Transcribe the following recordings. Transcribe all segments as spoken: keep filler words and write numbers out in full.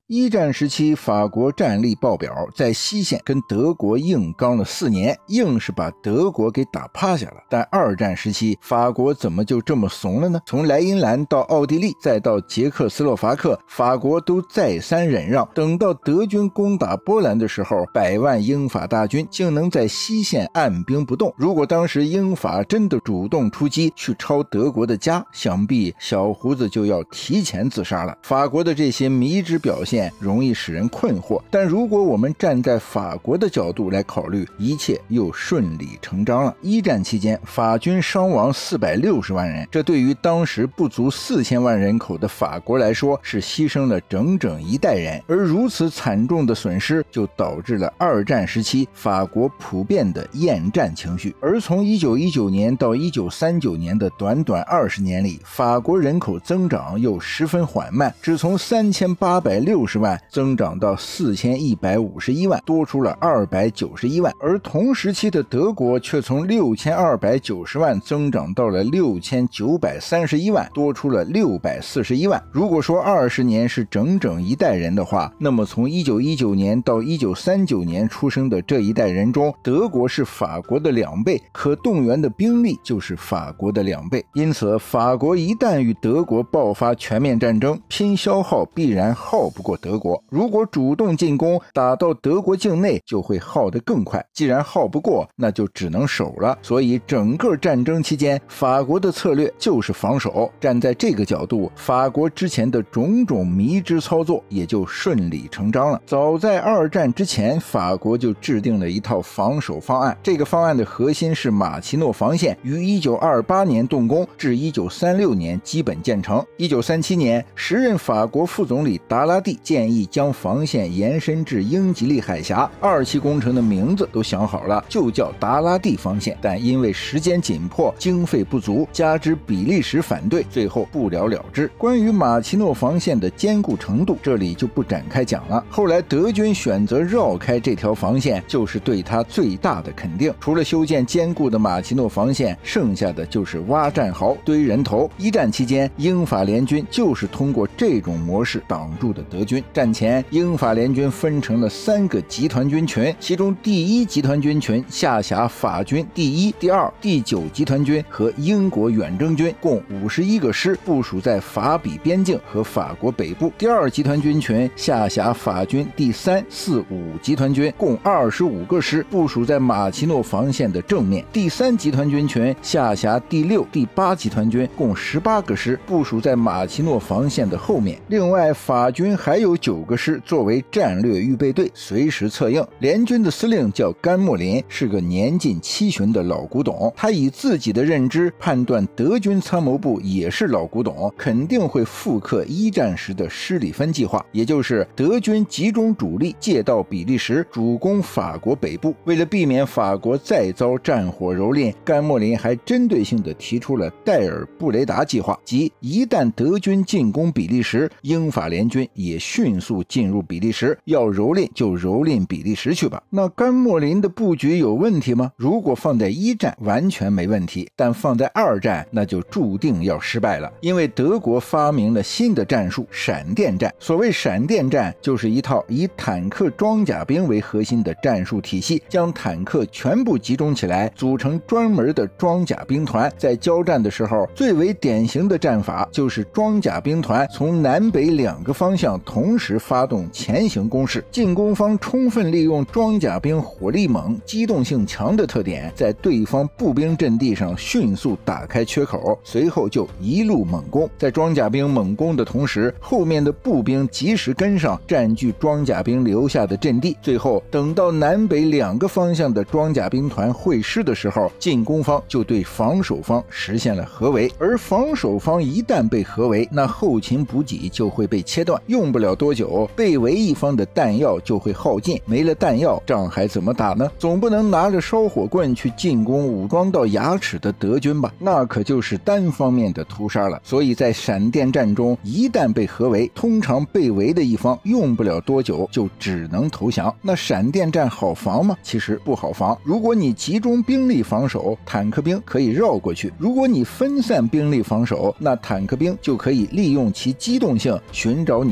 一战时期，法国战力爆表，在西线跟德国硬刚了四年，硬是把德国给打趴下了。但二战时期，法国怎么就这么怂了呢？从莱茵兰到奥地利，再到捷克斯洛伐克，法国都再三忍让。等到德军攻打波兰的时候，百万英法大军竟能在西线按兵不动。如果当时英法真的主动出击去抄德国的家，想必小胡子就要提前自杀了。法国的这些迷之表现容易使人困惑，但如果我们站在法国的角度来考虑，一切又顺理成章了。一战期间，法军伤亡四百六十万人，这对于当时不足四千万人口的法国来说，是牺牲了整整一代人。而如此惨重的损失，就导致了二战时期法国普遍的厌战情绪。而从一九一九年到一九三九年的短短二十年里，法国人口增长又十分缓慢，只从三千八百六十万增长到四千一百五十一万，多出了二百九十一万。而同时期的德国却从六千二百九十万增长到了六千九百三十一万，多出了六百四十一万。如果说二十年是整整一代人的话，那么从一九一九年到一九三九年出生的这一代人中，德国是法国的两倍，可动员的兵力就是法国的两倍。因此，法国一旦与德国爆发全面战争，拼消耗必然耗不过德国。如果主动进攻，打到德国境内就会耗得更快，既然耗不过，那就只能守了。所以整个战争期间，法国的策略就是防守。站在这个角度，法国之前的种种迷之操作也就顺理成章了。早在二战之前，法国就制定了一套防守方案，这个方案的核心是马奇诺防线，于一九二八年动工，至一九三六年基本建成。一九三七年，时任法国副总理达拉蒂建议将防线延伸至英吉利海峡，二期工程的名字都想好了，就叫达拉蒂防线。但因为时间紧迫，经费不足，加之比利时反对，最后不了了之。关于马奇诺防线的坚固程度，这里就不展开讲了。后来德军选择绕开这条防线，就是对它最大的肯定。除了修建坚固的马奇诺防线，剩下的就是挖战壕、堆人头。一战期间，英法联军就是通过这种模式挡住的德军。战前，英法联军分成了三个集团军群，其中第一集团军群下辖法军第一、第二、第九集团军和英国远征军，共五十一个师，部署在法比边境和法国北部。第二集团军群下辖法军第三、四、五集团军，共二十五个师，部署在马奇诺防线的正面。第三集团军群下辖第六、第八集团军，共十八个师，部署在马奇诺防线的后面。另外，法军还有九个师作为战略预备队，随时策应。联军的司令叫甘莫林，是个年近七旬的老古董。他以自己的认知判断德军参谋部也是老古董，肯定会复刻一战时的施里芬计划，也就是德军集中主力借道比利时，主攻法国北部。为了避免法国再遭战火蹂躏，甘莫林还针对性地提出了戴尔布雷达计划，即一旦德军进攻比利时，英法联军也迅速进入比利时，要蹂躏就蹂躏比利时去吧。那甘莫林的布局有问题吗？如果放在一战完全没问题，但放在二战那就注定要失败了。因为德国发明了新的战术——闪电战。所谓闪电战，就是一套以坦克装甲兵为核心的战术体系，将坦克全部集中起来，组成专门的装甲兵团。在交战的时候，最为典型的战法就是装甲兵团从南北两个方向同时发动前行攻势，进攻方充分利用装甲兵火力猛、机动性强的特点，在对方步兵阵地上迅速打开缺口，随后就一路猛攻。在装甲兵猛攻的同时，后面的步兵及时跟上，占据装甲兵留下的阵地。最后等到南北两个方向的装甲兵团会师的时候，进攻方就对防守方实现了合围。而防守方一旦被合围，那后勤补给就会被切断，用不了多久，被围一方的弹药就会耗尽，没了弹药，仗还怎么打呢？总不能拿着烧火棍去进攻武装到牙齿的德军吧？那可就是单方面的屠杀了。所以在闪电战中，一旦被合围，通常被围的一方用不了多久就只能投降。那闪电战好防吗？其实不好防。如果你集中兵力防守，坦克兵可以绕过去；如果你分散兵力防守，那坦克兵就可以利用其机动性寻找你防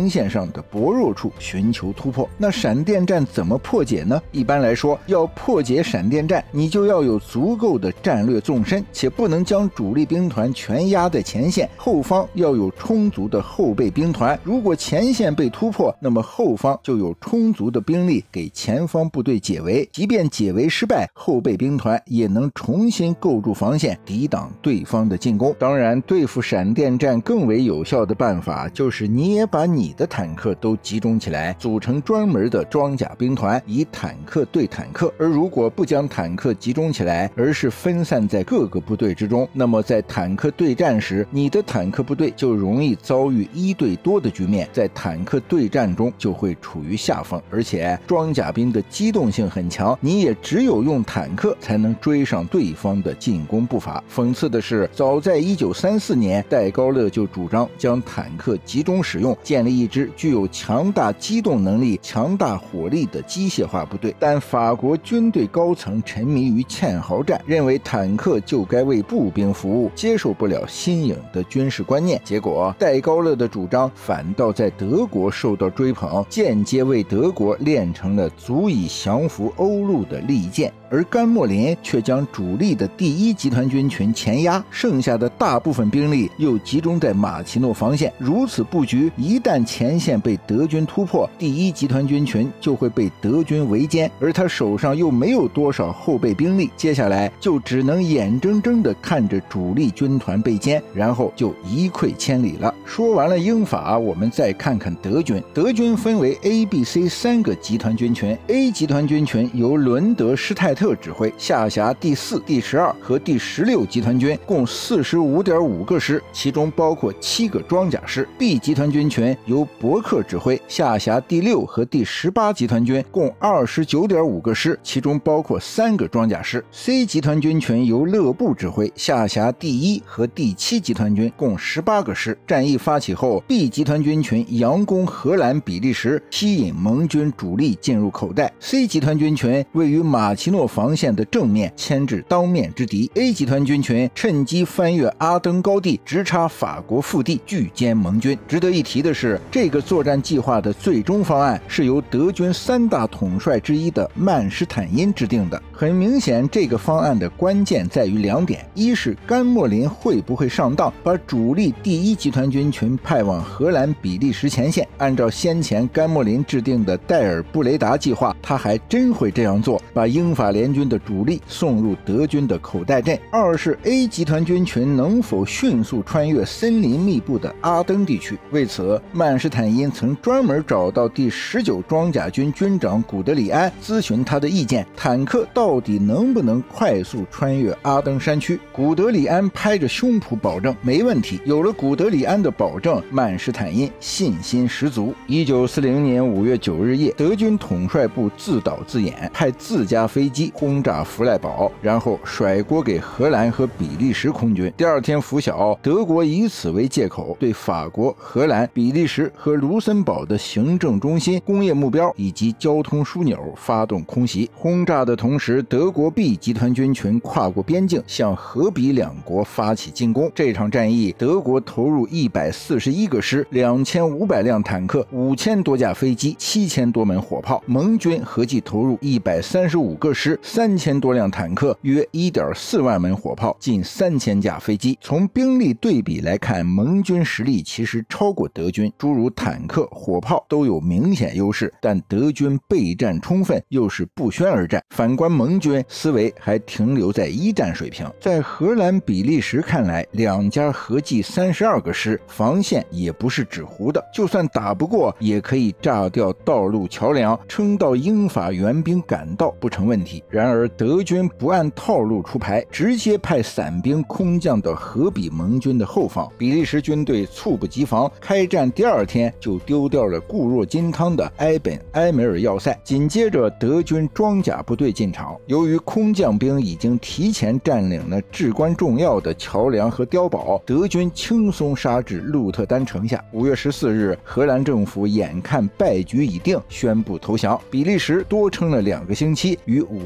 防线上的薄弱处寻求突破。那闪电战怎么破解呢？一般来说，要破解闪电战，你就要有足够的战略纵深，且不能将主力兵团全压在前线，后方要有充足的后备兵团。如果前线被突破，那么后方就有充足的兵力给前方部队解围，即便解围失败，后备兵团也能重新构筑防线，抵挡对方的进攻。当然，对付闪电战更为有效的办法，就是你也把你的坦克都集中起来，组成专门的装甲兵团，以坦克对坦克。而如果不将坦克集中起来，而是分散在各个部队之中，那么在坦克对战时，你的坦克部队就容易遭遇一对多的局面，在坦克对战中就会处于下风。而且装甲兵的机动性很强，你也只有用坦克才能追上对方的进攻步伐。讽刺的是，早在一九三四年，戴高乐就主张将坦克集中使用，建立一支具有强大机动能力、强大火力的机械化部队。但法国军队高层沉迷于堑壕战，认为坦克就该为步兵服务，接受不了新颖的军事观念。结果，戴高乐的主张反倒在德国受到追捧，间接为德国练成了足以降服欧陆的利剑。而甘莫林却将主力的第一集团军群前压，剩下的大部分兵力又集中在马奇诺防线。如此布局，一旦前线被德军突破，第一集团军群就会被德军围歼，而他手上又没有多少后备兵力，接下来就只能眼睁睁地看着主力军团被歼，然后就一溃千里了。说完了英法，我们再看看德军。德军分为 A、B、C 三个集团军群。 A 集团军群由伦德施泰特指挥，下辖第四、第十二和第十六集团军，共 四十五点五个师，其中包括七个装甲师。 B 集团军群由伯克指挥，下辖第六和第十八集团军，共 二十九点五个师，其中包括三个装甲师。 C 集团军群由勒布指挥，下辖第一和第七集团军，共十八个师。战役发起后， B 集团军群佯攻荷兰、比利时，吸引盟军主力进入口袋。 C 集团军群位于马奇诺防线的正面，牵制当面之敌。 A 集团军群趁机翻越阿登高地，直插法国腹地，拒歼盟军。值得一提的是，这个作战计划的最终方案是由德军三大统帅之一的曼施坦因制定的。很明显，这个方案的关键在于两点：一是甘莫林会不会上当，把主力第一集团军群派往荷兰、比利时前线。按照先前甘莫林制定的戴尔布雷达计划，他还真会这样做，把英法联军的主力送入德军的口袋阵。二是 A 集团军群能否迅速穿越森林密布的阿登地区。为此，曼施坦因曾专门找到第十九装甲军军长古德里安，咨询他的意见，坦克到底能不能快速穿越阿登山区。古德里安拍着胸脯保证没问题。有了古德里安的保证，曼施坦因信心十足。一九四零年五月九日夜，德军统帅部自导自演，派自家飞机轰炸弗赖堡，然后甩锅给荷兰和比利时空军。第二天拂晓，德国以此为借口，对法国、荷兰、比利时和卢森堡的行政中心、工业目标以及交通枢纽发动空袭。轰炸的同时，德国 B 集团军群跨过边境，向荷比两国发起进攻。这场战役，德国投入一百四十一个师、两千五百辆坦克、五千多架飞机、七千多门火炮；盟军合计投入一百三十五个师、三千多辆坦克、约 一点四万门火炮、近三千架飞机。从兵力对比来看，盟军实力其实超过德军，诸如坦克、火炮都有明显优势，但德军备战充分，又是不宣而战。反观盟军，思维还停留在一战水平。在荷兰、比利时看来，两家合计三十二个师，防线也不是纸糊的，就算打不过，也可以炸掉道路桥梁，撑到英法援兵赶到不成问题。然而德军不按套路出牌，直接派伞兵空降到荷比盟军的后方。比利时军队猝不及防，开战第二天就丢掉了固若金汤的埃本埃梅尔要塞。紧接着德军装甲部队进场，由于空降兵已经提前占领了至关重要的桥梁和碉堡，德军轻松杀至鹿特丹城下。五月十四日，荷兰政府眼看败局已定，宣布投降。比利时多撑了两个星期，于五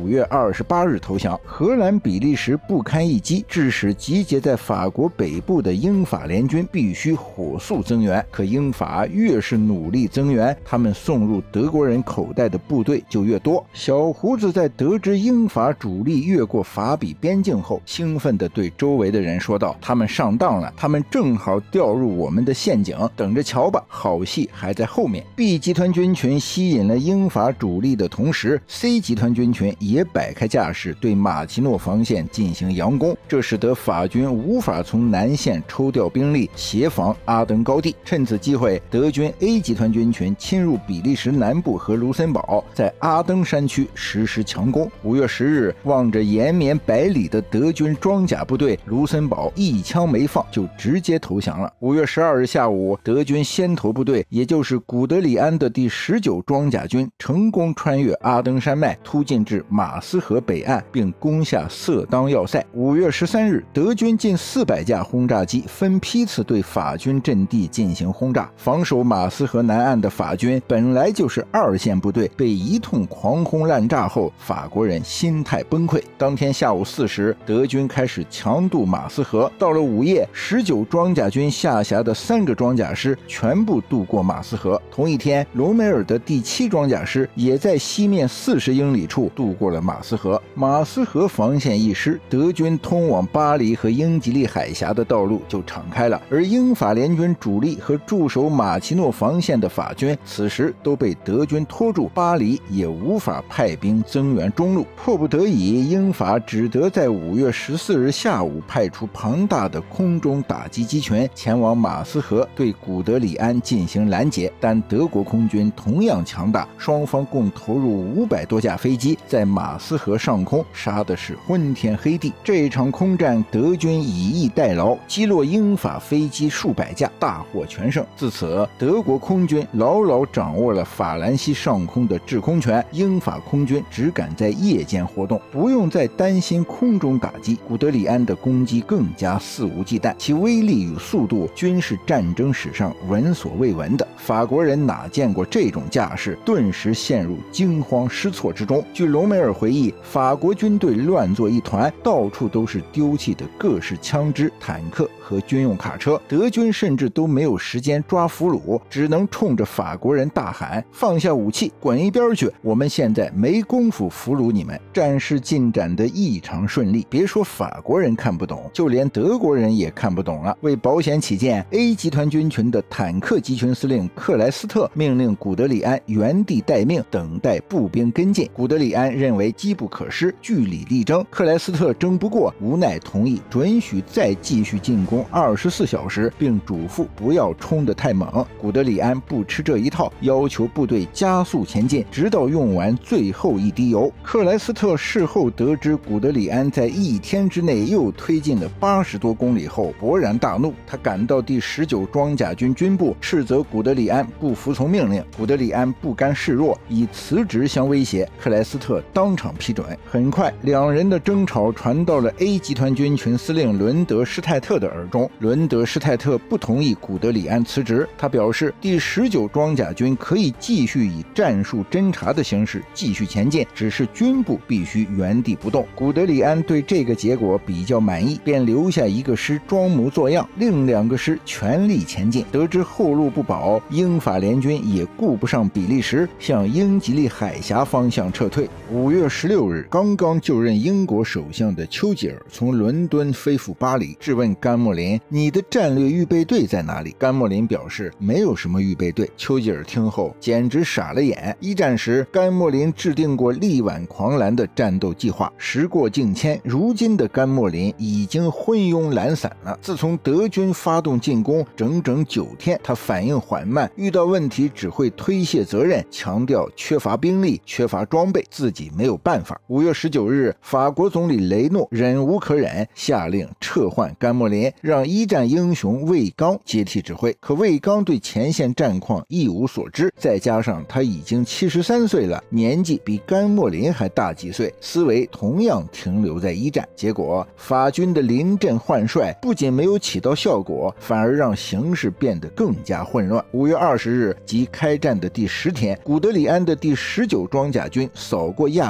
五月二十八日投降。荷兰、比利时不堪一击，致使集结在法国北部的英法联军必须火速增援。可英法越是努力增援，他们送入德国人口袋的部队就越多。小胡子在得知英法主力越过法比边境后，兴奋地对周围的人说道：“他们上当了，他们正好掉入我们的陷阱，等着瞧吧，好戏还在后面。” B 集团军群吸引了英法主力的同时， C 集团军群也摆开架势对马奇诺防线进行佯攻，这使得法军无法从南线抽调兵力协防阿登高地。趁此机会，德军 A 集团军群侵入比利时南部和卢森堡，在阿登山区实施强攻。五月十日，望着延绵百里的德军装甲部队，卢森堡一枪没放就直接投降了。五月十二日下午，德军先头部队，也就是古德里安的第十九装甲军，成功穿越阿登山脉，突进至马斯河北岸，并攻下色当要塞。五月十三日，德军近四百架轰炸机分批次对法军阵地进行轰炸。防守马斯河南岸的法军本来就是二线部队，被一通狂轰滥炸后，法国人心态崩溃。当天下午四时，德军开始强渡马斯河。到了午夜，十九装甲军下辖的三个装甲师全部渡过马斯河。同一天，隆美尔的第七装甲师也在西面四十英里处渡过了马斯河。马斯河防线一失，德军通往巴黎和英吉利海峡的道路就敞开了，而英法联军主力和驻守马奇诺防线的法军此时都被德军拖住，巴黎也无法派兵增援中路。迫不得已，英法只得在五月十四日下午派出庞大的空中打击机群前往马斯河，对古德里安进行拦截。但德国空军同样强大，双方共投入五百多架飞机，在马斯河上空杀的是昏天黑地。这一场空战，德军以逸待劳，击落英法飞机数百架，大获全胜。自此，德国空军牢牢掌握了法兰西上空的制空权，英法空军只敢在夜间活动，不用再担心空中打击。古德里安的攻击更加肆无忌惮，其威力与速度均是战争史上闻所未闻的。法国人哪见过这种架势，顿时陷入惊慌失措之中。据隆美尔回忆，法国军队乱作一团，到处都是丢弃的各式枪支、坦克和军用卡车，德军甚至都没有时间抓俘虏，只能冲着法国人大喊：“放下武器，滚一边去！我们现在没工夫俘虏你们。”战事进展得异常顺利，别说法国人看不懂，就连德国人也看不懂了。为保险起见， A 集团军群的坦克集群司令克莱斯特命令古德里安原地待命，等待步兵跟进。古德里安认为机不可失，据理力争。克莱斯特争不过，无奈同意准许再继续进攻二十四小时，并嘱咐不要冲得太猛。古德里安不吃这一套，要求部队加速前进，直到用完最后一滴油。克莱斯特事后得知古德里安在一天之内又推进了八十多公里后，勃然大怒。他赶到第十九装甲军军部，斥责古德里安不服从命令。古德里安不甘示弱，以辞职相威胁。克莱斯特当场批准。很快，两人的争吵传到了 A 集团军群司令伦德施泰特的耳中。伦德施泰特不同意古德里安辞职，他表示第十九装甲军可以继续以战术侦察的形式继续前进，只是军部必须原地不动。古德里安对这个结果比较满意，便留下一个师装模作样，另两个师全力前进。得知后路不保，英法联军也顾不上比利时，向英吉利海峡方向撤退。五月十六日，刚刚就任英国首相的丘吉尔从伦敦飞赴巴黎，质问甘莫林：“你的战略预备队在哪里？”甘莫林表示没有什么预备队。丘吉尔听后简直傻了眼。一战时，甘莫林制定过力挽狂澜的战斗计划，时过境迁，如今的甘莫林已经昏庸懒散了。自从德军发动进攻整整九天，他反应缓慢，遇到问题只会推卸责任，强调缺乏兵力、缺乏装备，自己没有办法。五月十九日，法国总理雷诺忍无可忍，下令撤换甘莫林，让一战英雄魏刚接替指挥。可魏刚对前线战况一无所知，再加上他已经七十三岁了，年纪比甘莫林还大几岁，思维同样停留在一战。结果法军的临阵换帅不仅没有起到效果，反而让形势变得更加混乱。五月二十日，即开战的第十天，古德里安的第十九装甲军扫过亚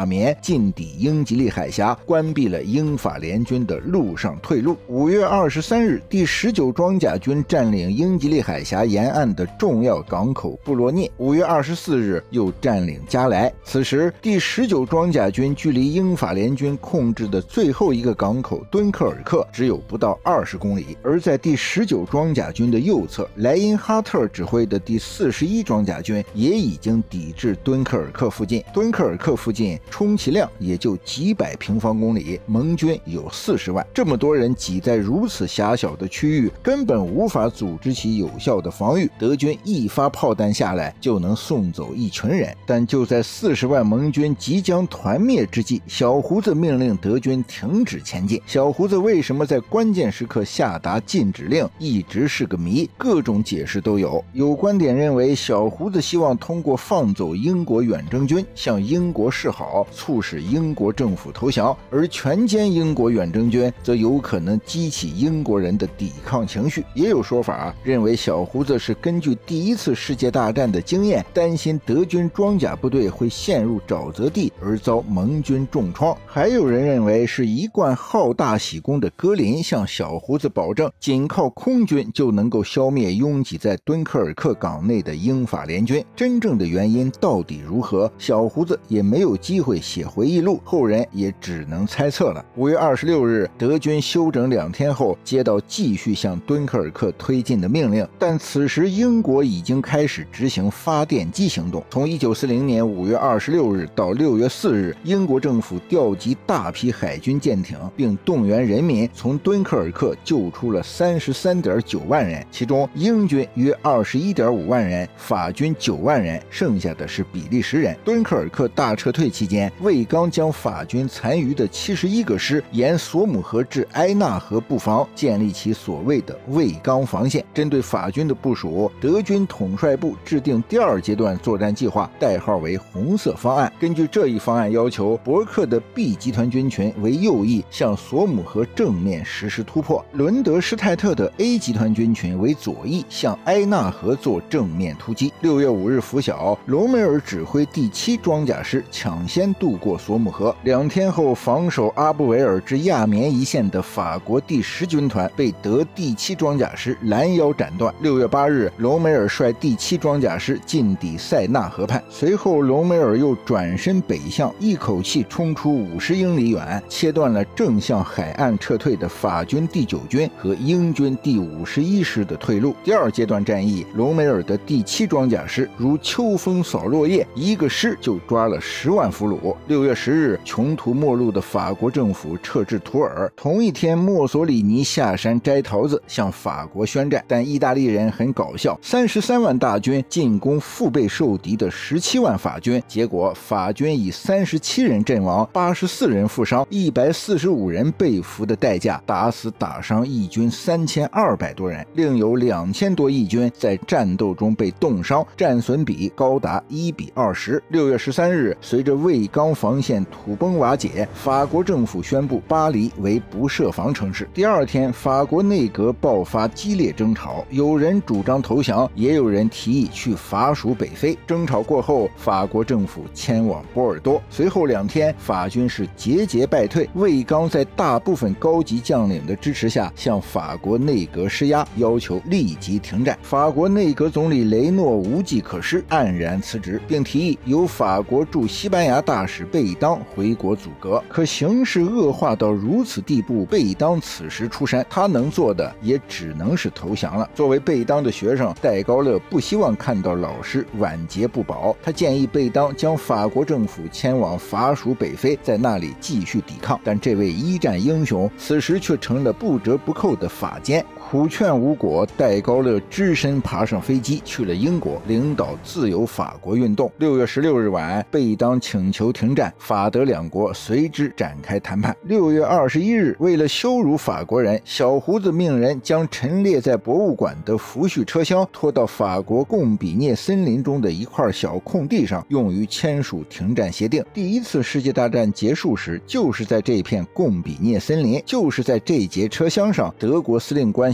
绵，进抵英吉利海峡，关闭了英法联军的陆上退路。五月二十三日，第十九装甲军占领英吉利海峡沿岸的重要港口布洛涅。五月二十四日，又占领加莱。此时，第十九装甲军距离英法联军控制的最后一个港口敦刻尔克只有不到二十公里。而在第十九装甲军的右侧，莱因哈特指挥的第四十一装甲军也已经抵至敦刻尔克附近。敦刻尔克附近充其量也就几百平方公里，盟军有四十万，这么多人挤在如此狭小的区域，根本无法组织起有效的防御。德军一发炮弹下来就能送走一群人。但就在四十万盟军即将团灭之际，小胡子命令德军停止前进。小胡子为什么在关键时刻下达禁止令，一直是个谜，各种解释都有。有观点认为，小胡子希望通过放走英国远征军，向英国示好，促使英国政府投降，而全歼英国远征军则有可能激起英国人的抵抗情绪。也有说法认为，小胡子是根据第一次世界大战的经验，担心德军装甲部队会陷入沼泽地而遭盟军重创。还有人认为，是一贯好大喜功的格林向小胡子保证，仅靠空军就能够消灭拥挤在敦刻尔克港内的英法联军。真正的原因到底如何，小胡子也没有机会写回忆录，后人也只能猜测了。五月二十六日，德军休整两天后，接到继续向敦刻尔克推进的命令，但此时英国已经开始执行发电机行动。从一九四零年五月二十六日到六月四日，英国政府调集大批海军舰艇，并动员人民从敦刻尔克救出了三十三点九万人，其中英军约二十一点五万人，法军九万人，剩下的是比利时人。敦刻尔克大撤退期间，卫刚将法军残余的七十一个师沿索姆河至埃纳河布防，建立起所谓的卫刚防线。针对法军的部署，德军统帅部制定第二阶段作战计划，代号为红色方案。根据这一方案要求，伯克的 B 集团军群为右翼向索姆河正面实施突破，伦德施泰特的 A 集团军群为左翼向埃纳河做正面突击。六月五日拂晓，隆美尔指挥第七装甲师抢先渡过索姆河。两天后，防守阿布维尔至亚眠一线的法国第十军团被德第七装甲师拦腰斩断。六月八日，隆美尔率第七装甲师进抵塞纳河畔，随后隆美尔又转身北向，一口气冲出五十英里远，切断了正向海岸撤退的法军第九军和英军第五十一师的退路。第二阶段战役，隆美尔的第七装甲师如秋风扫落叶，一个师就抓了十万俘虏。六月十日，穷途末路的法国政府撤至图尔。同一天，墨索里尼下山摘桃子，向法国宣战。但意大利人很搞笑，三十三万大军进攻腹背受敌的十七万法军，结果法军以三十七人阵亡、八十四人负伤、一百四十五人被俘的代价，打死打伤义军三千二百多人，另有两千多义军在战斗中被冻伤，战损比高达一比二十。六月十三日，随着卫刚防线土崩瓦解，法国政府宣布巴黎为不设防城市。第二天，法国内阁爆发激烈争吵，有人主张投降，也有人提议去法属北非。争吵过后，法国政府迁往波尔多。随后两天，法军是节节败退。卫刚在大部分高级将领的支持下，向法国内阁施压，要求立即停战。法国内阁总理雷诺无计可施，黯然辞职，并提议由法国驻西班牙大使贝当回国阻隔。可形势恶化到如此地步，贝当此时出山，他能做的也只能是投降了。作为贝当的学生，戴高乐不希望看到老师晚节不保，他建议贝当将法国政府迁往法属北非，在那里继续抵抗。但这位一战英雄此时却成了不折不扣的法监。苦劝无果，戴高乐只身爬上飞机去了英国，领导自由法国运动。六月十六日晚，贝当请求停战，法德两国随之展开谈判。六月二十一日，为了羞辱法国人，小胡子命人将陈列在博物馆的抚恤车厢拖到法国贡比涅森林中的一块小空地上，用于签署停战协定。第一次世界大战结束时，就是在这片贡比涅森林，就是在这节车厢上，德国司令官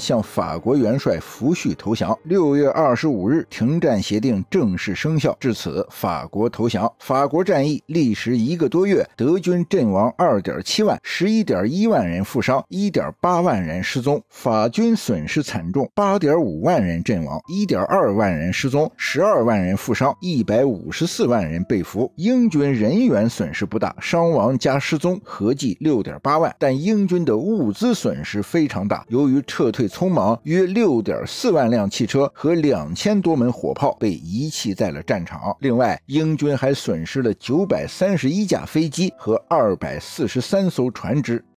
向法国元帅福煦投降。六月二十五日，停战协定正式生效，至此法国投降。法国战役历时一个多月，德军阵亡 二点七万， 十一点一万人负伤， 一点八万人失踪。法军损失惨重， 八点五万人阵亡， 一点二万人失踪， 十二万人负伤， 一百五十四万人被俘。英军人员损失不大，伤亡加失踪合计 六点八万，但英军的物资损失非常大，由于撤退匆忙，约 六点四万辆汽车和两千多门火炮被遗弃在了战场。另外，英军还损失了九百三十一架飞机和二百四十三艘船只。